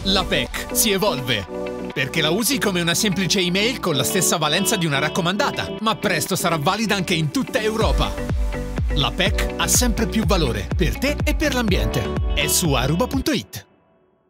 La PEC si evolve, perché la usi come una semplice email con la stessa valenza di una raccomandata, ma presto sarà valida anche in tutta Europa. La PEC ha sempre più valore per te e per l'ambiente. È su aruba.it.